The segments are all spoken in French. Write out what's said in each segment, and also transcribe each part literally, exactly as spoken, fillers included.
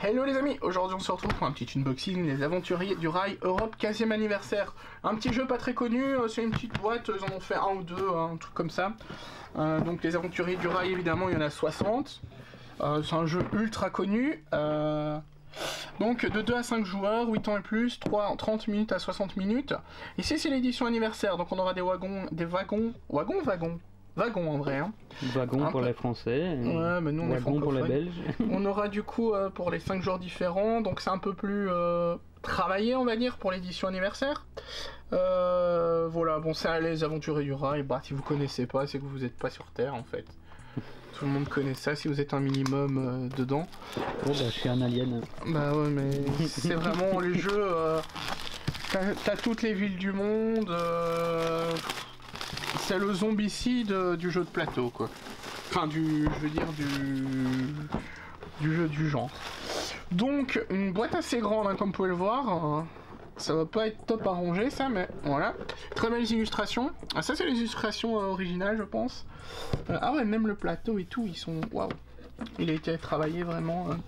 Hello les amis, aujourd'hui on se retrouve pour un petit unboxing, les aventuriers du rail Europe quinzième anniversaire. Un petit jeu pas très connu, c'est une petite boîte, ils en ont fait un ou deux, un truc comme ça. Euh, donc les aventuriers du rail évidemment il y en a soixante. Euh, c'est un jeu ultra connu. Euh... Donc de deux à cinq joueurs, huit ans et plus, trois, trente minutes à soixante minutes. Ici c'est l'édition anniversaire, donc on aura des wagons, des wagons, wagons, wagons. Wagon en vrai. Hein. Wagon un pour peu... les Français. Ouais, mais nous on wagon est pour les Belges. On aura du coup euh, pour les cinq jours différents, donc c'est un peu plus euh, travaillé on va dire pour l'édition anniversaire. Euh, voilà, bon c'est les aventuriers du rail, bah si vous connaissez pas c'est que vous n'êtes pas sur Terre en fait. Tout le monde connaît ça si vous êtes un minimum euh, dedans. Oh bah je suis un alien. Bah ouais mais c'est vraiment les jeux, euh, t'as, t'as toutes les villes du monde, euh, c'est le zombicide du jeu de plateau quoi. Enfin du, je veux dire du, du jeu du genre. Donc une boîte assez grande hein, comme vous pouvez le voir. Euh, ça va pas être top à ranger ça mais voilà. Très belles illustrations. Ah ça c'est les illustrations euh, originales je pense. Euh, ah ouais même le plateau et tout ils sont waouh. Il a été travaillé vraiment. Euh.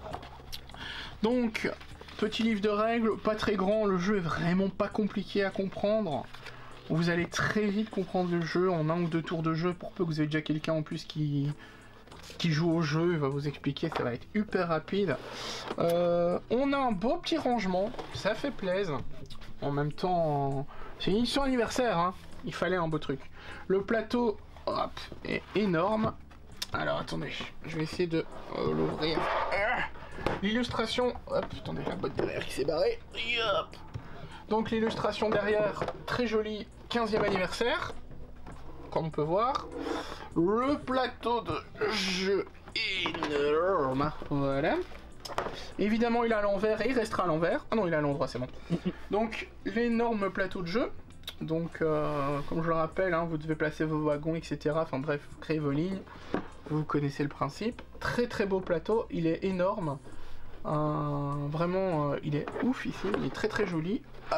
Donc petit livre de règles, pas très grand, le jeu est vraiment pas compliqué à comprendre. Vous allez très vite comprendre le jeu en un ou deux tours de jeu, pour peu que vous ayez déjà quelqu'un en plus qui, qui joue au jeu, il va vous expliquer, ça va être hyper rapide. Euh, on a un beau petit rangement, ça fait plaisir. En même temps, c'est une édition anniversaire, hein. Il fallait un beau truc. Le plateau, hop, est énorme. Alors attendez, je vais essayer de euh, l'ouvrir. L'illustration, hop, attendez, la boîte derrière qui s'est barrée. Hop. Donc l'illustration derrière, très jolie, quinzième anniversaire, comme on peut voir. Le plateau de jeu énorme, voilà. Évidemment il est à l'envers et il restera à l'envers. Ah non il est à l'endroit, c'est bon. Donc l'énorme plateau de jeu. Donc euh, comme je le rappelle, hein, vous devez placer vos wagons, et cetera. Enfin bref, vous créez vos lignes. Vous connaissez le principe. Très très beau plateau, il est énorme. Euh, vraiment, euh, il est ouf ici, il est très très joli. Hop,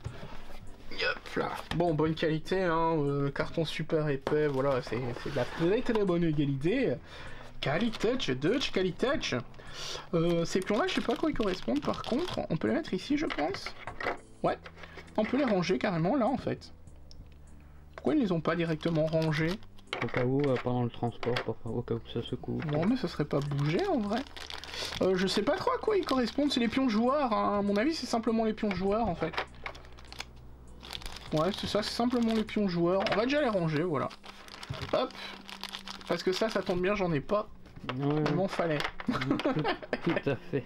hop là. Bon, bonne qualité, hein, euh, carton super épais, voilà, c'est de la très très bonne qualité. Qualité, Dutch, qualité. Euh, ces pions-là, je sais pas à quoi ils correspondent. Par contre, on peut les mettre ici, je pense. Ouais, on peut les ranger carrément là en fait. Pourquoi ils les ont pas directement rangés? Au cas où, euh, pendant le transport, au cas où ça secoue. Non, mais ça serait pas bougé en vrai. Euh, je sais pas trop à quoi ils correspondent, c'est les pions joueurs, hein. À mon avis c'est simplement les pions joueurs en fait. Ouais c'est ça, c'est simplement les pions joueurs, on va déjà les ranger, voilà. Hop, parce que ça, ça tombe bien, j'en ai pas, ouais. Il m'en fallait. Tout à fait.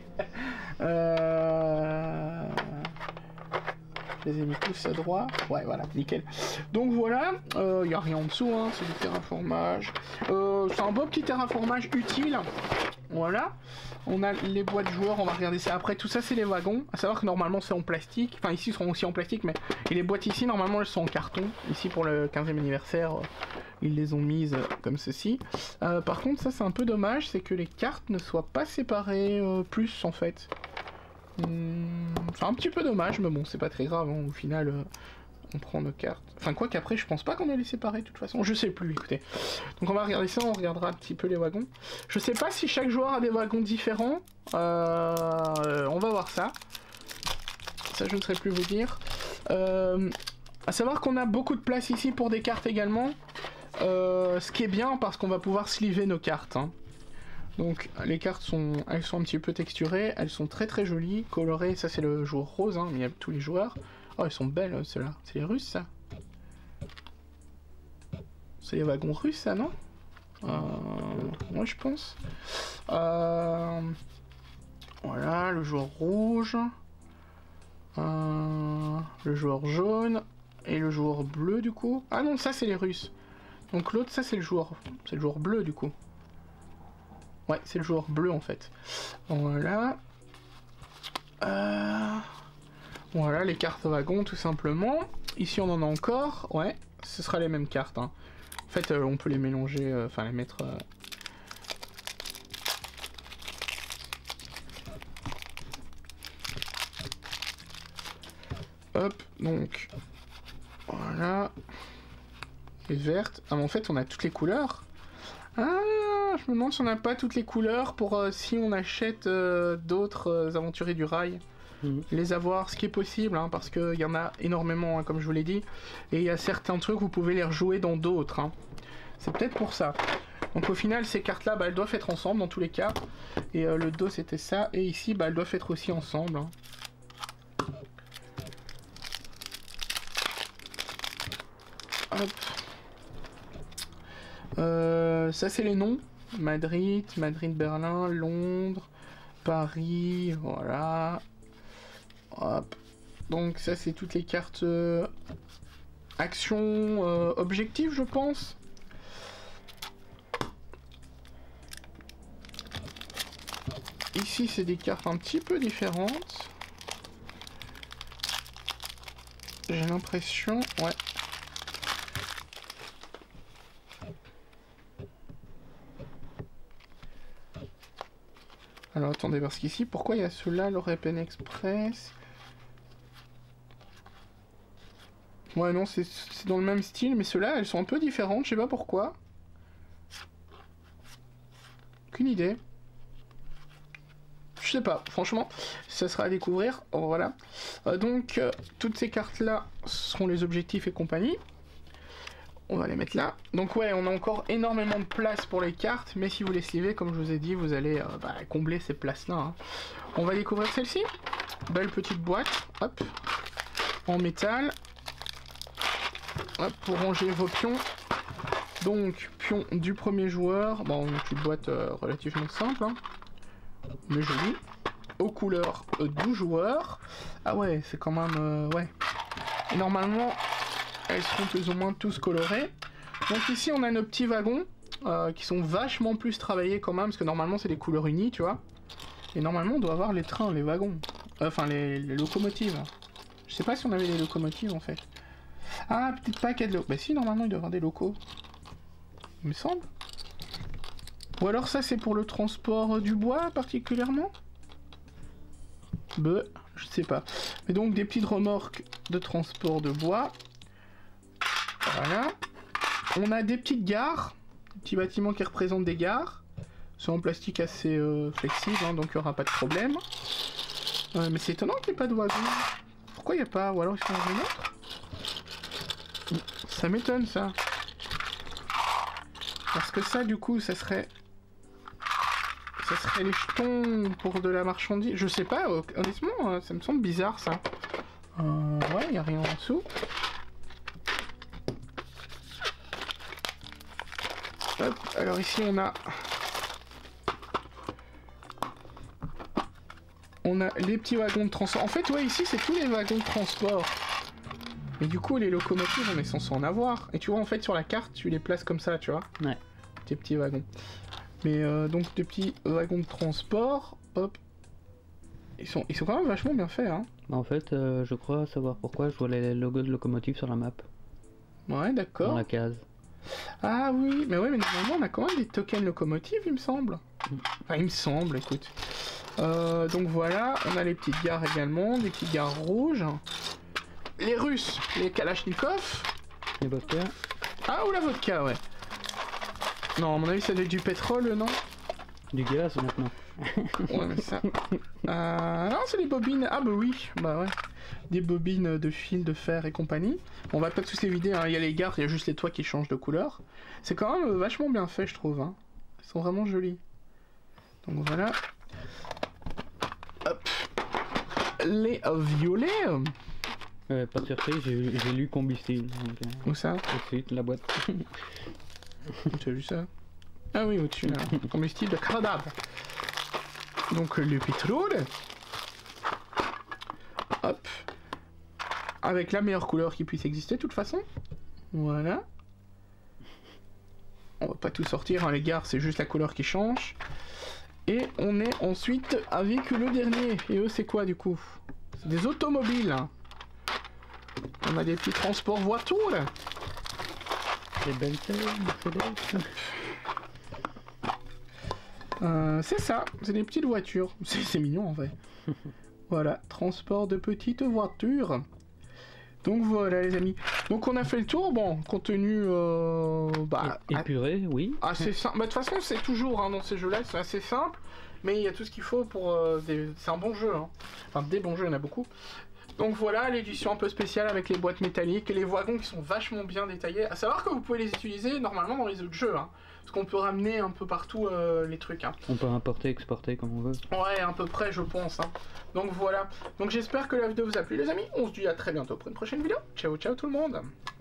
Euh... Je les ai mis tous à droite, ouais voilà, nickel. Donc voilà, il euh, n'y a rien en dessous, hein. C'est du terraformage. Euh, c'est un beau petit terraformage utile. Voilà, on a les boîtes joueurs, on va regarder ça après. Tout ça c'est les wagons, à savoir que normalement c'est en plastique. Enfin ici ils seront aussi en plastique, mais et les boîtes ici normalement elles sont en carton. Ici pour le quinzième anniversaire, ils les ont mises comme ceci. Euh, par contre ça c'est un peu dommage, c'est que les cartes ne soient pas séparées euh, plus en fait. Hum, c'est un petit peu dommage, mais bon c'est pas très grave, hein. Au final... Euh... on prend nos cartes. Enfin, quoi qu'après, je pense pas qu'on ait les séparer de toute façon. Je sais plus, écoutez. Donc, on va regarder ça, on regardera un petit peu les wagons. Je sais pas si chaque joueur a des wagons différents. Euh, on va voir ça. Ça, je ne saurais plus vous dire. Euh, à savoir qu'on a beaucoup de place ici pour des cartes également. Euh, ce qui est bien parce qu'on va pouvoir sliver nos cartes. Hein. Donc, les cartes sont, elles sont un petit peu texturées. Elles sont très très jolies, colorées. Ça, c'est le joueur rose, hein, mais il y a tous les joueurs. Oh, elles sont belles, ceux-là. C'est les Russes, ça? C'est les wagons russes, ça, non? euh, Moi, je pense. Euh, voilà, le joueur rouge. Euh, le joueur jaune. Et le joueur bleu, du coup. Ah non, ça, c'est les Russes. Donc l'autre, ça, c'est le joueur... C'est le joueur bleu, du coup. Ouais, c'est le joueur bleu, en fait. Voilà. Euh... Voilà, les cartes wagons, tout simplement. Ici, on en a encore. Ouais, ce sera les mêmes cartes. Hein. En fait, euh, on peut les mélanger, euh, enfin, les mettre... Euh... Hop, donc... Voilà. Les vertes. Ah, mais en fait, on a toutes les couleurs. Ah, je me demande si on n'a pas toutes les couleurs pour euh, si on achète euh, d'autres euh, aventuriers du rail. Mmh. Les avoir, ce qui est possible, hein, parce qu'il y en a énormément, hein, comme je vous l'ai dit. Et il y a certains trucs, vous pouvez les rejouer dans d'autres. Hein. C'est peut-être pour ça. Donc au final, ces cartes-là, bah, elles doivent être ensemble dans tous les cas. Et euh, le dos, c'était ça. Et ici, bah, elles doivent être aussi ensemble. Hein. Hop. Euh, ça, c'est les noms. Madrid, Madrid-Berlin, Londres, Paris, voilà. Hop. Donc ça, c'est toutes les cartes euh, action euh, objectif, je pense. Ici, c'est des cartes un petit peu différentes. J'ai l'impression... Ouais. Alors, attendez, parce qu'ici, pourquoi il y a ceux-là, l'European Express? Ouais, non, c'est dans le même style, mais ceux-là, elles sont un peu différentes, je sais pas pourquoi. Aucune idée. Je sais pas, franchement, ça sera à découvrir. Oh, voilà. Euh, donc, euh, toutes ces cartes-là seront les objectifs et compagnie. On va les mettre là. Donc ouais, on a encore énormément de place pour les cartes, mais si vous les slivez, comme je vous ai dit, vous allez euh, bah, combler ces places-là. Hein. On va découvrir celle-ci. Belle petite boîte, hop, en métal. Hop, pour ranger vos pions. Donc, pion du premier joueur. Bon, une petite boîte euh, relativement simple, hein, mais jolie. Aux couleurs euh, du joueur. Ah ouais, c'est quand même... Euh, ouais. Et normalement... elles seront plus ou moins tous colorées. Donc ici on a nos petits wagons euh, qui sont vachement plus travaillés quand même, parce que normalement c'est des couleurs unies, tu vois. Et normalement on doit avoir les trains, les wagons. Euh, enfin les, les locomotives. Je sais pas si on avait les locomotives en fait. Ah, peut-être pas qu'il y a de l'eau. Bah si, normalement il doit y avoir des locaux. Il me semble. Ou alors ça c'est pour le transport du bois particulièrement. Bah, je sais pas. Mais donc des petites remorques de transport de bois. Voilà. On a des petites gares, des petits bâtiments qui représentent des gares. C'est en plastique assez euh, flexible, hein, donc il n'y aura pas de problème. Euh, mais c'est étonnant qu'il n'y ait pas de wagon. Pourquoi il n'y a pas? Ou alors ils sont dans une autre? Ça m'étonne ça. Parce que ça du coup, ça serait... Ça serait les jetons pour de la marchandise. Je sais pas, honnêtement, ça me semble bizarre ça. Euh, ouais, il n'y a rien en dessous. Hop, alors ici on a on a les petits wagons de transport. En fait ouais, ici c'est tous les wagons de transport. Et du coup les locomotives on est censé en avoir. Et tu vois en fait sur la carte tu les places comme ça, tu vois. Ouais. Tes petits wagons. Mais euh, donc des petits wagons de transport, hop. Ils sont, ils sont quand même vachement bien faits hein. Bah en fait euh, je crois savoir pourquoi je vois les logos de locomotive sur la map. Ouais d'accord. Dans la case. Ah oui, mais ouais, mais normalement on a quand même des tokens locomotives, il me semble. Enfin, il me semble, écoute. Euh, donc voilà, on a les petites gares également, des petites gares rouges. Les Russes, les Kalachnikov. Les vodka. Ah, ou la vodka, ouais. Non, à mon avis, ça doit être du pétrole, non? Du gaz maintenant. Ouais, mais ça... Euh... Non, c'est des bobines. Ah bah oui, bah ouais. Des bobines de fil de fer et compagnie. On va pas tous les vider, hein. Il y a les gares, il y a juste les toits qui changent de couleur. C'est quand même vachement bien fait, je trouve. Hein. Ils sont vraiment jolis. Donc voilà. Hop. Les violets. Euh, pas de surprise, j'ai lu combustible. Donc, euh, Où ça? tout de suite, la boîte. Tu as vu ça? Ah oui, au-dessus, là. Combustible de cadavre. Donc le pétrole. Hop. Avec la meilleure couleur qui puisse exister de toute façon. Voilà. On va pas tout sortir, hein, les gares, c'est juste la couleur qui change. Et on est ensuite avec le dernier. Et eux, c'est quoi du coup? C'est des automobiles. Hein. On a des petits transports voitures. Des belles têtes, Mercedes. Euh, c'est ça, c'est des petites voitures. C'est mignon en vrai. Voilà, transport de petites voitures. Donc voilà les amis. Donc on a fait le tour, bon, compte tenu euh, bah, É- Épuré, oui. assez simple. Bah, de toute façon, c'est toujours hein, dans ces jeux-là, c'est assez simple, mais il y a tout ce qu'il faut pour. Euh, des... C'est un bon jeu, hein. Enfin, des bons jeux, il y en a beaucoup. Donc voilà, l'édition un peu spéciale avec les boîtes métalliques et les wagons qui sont vachement bien détaillés. À savoir que vous pouvez les utiliser normalement dans les autres jeux, hein, parce qu'on peut ramener un peu partout euh, les trucs. Hein. On peut importer, exporter comme on veut. Ouais, à peu près, je pense. Hein. Donc voilà. Donc j'espère que la vidéo vous a plu, les amis. On se dit à très bientôt pour une prochaine vidéo. Ciao, ciao tout le monde.